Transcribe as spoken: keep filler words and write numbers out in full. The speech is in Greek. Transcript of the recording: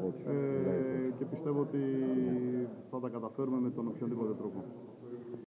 ε, και πιστεύω ότι θα τα καταφέρουμε με τον οποιονδήποτε τρόπο.